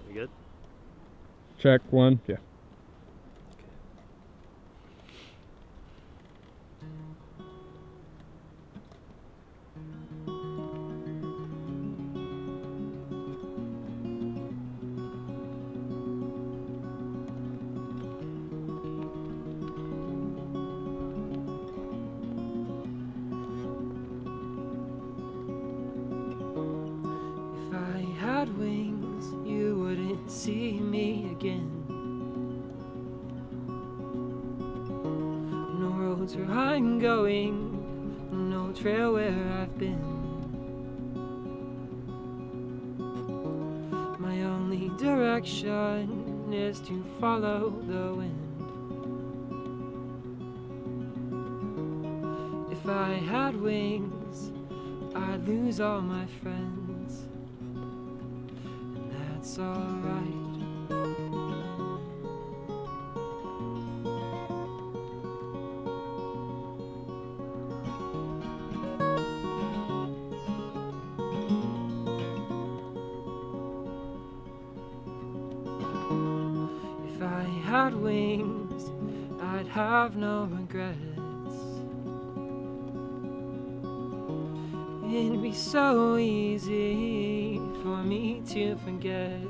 We good? Check one. Yeah. If I had wings, you wouldn't see me again. No roads where I'm going, no trail where I've been. My only direction is to follow the wind. If I had wings, I'd lose all my friends, and that's alright. If I had wings, I'd have no regrets. It'd be so easy for me to forget.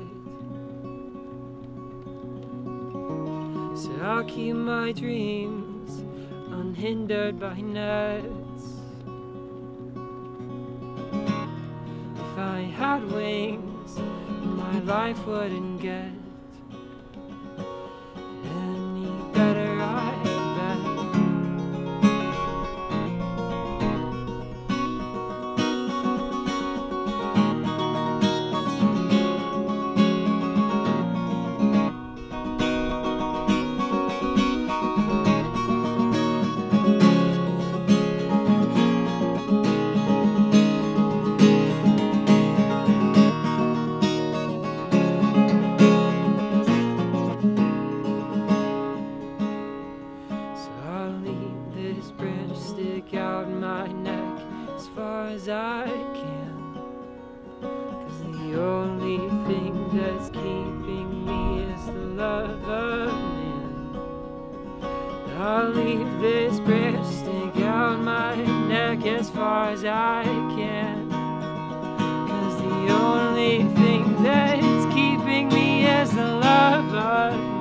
So I'll keep my dreams unhindered by nets. If I had wings, my life wouldn't get any better, I bet. Stick out my neck as far as I can, 'cause the only thing that's keeping me is the love of man. I'll leave this bridge, stick out my neck as far as I can, 'cause the only thing that's keeping me is the love of man.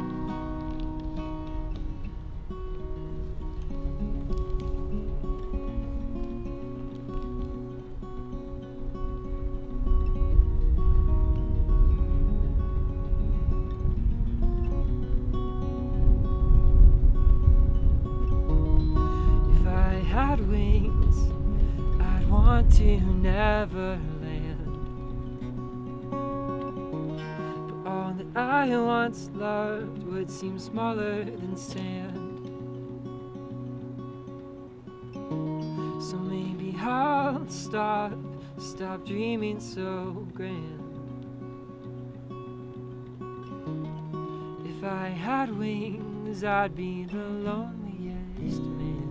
Had wings, I'd want to never land. But all that I once loved would seem smaller than sand. So maybe I'll stop dreaming so grand. If I had wings, I'd be the loneliest man.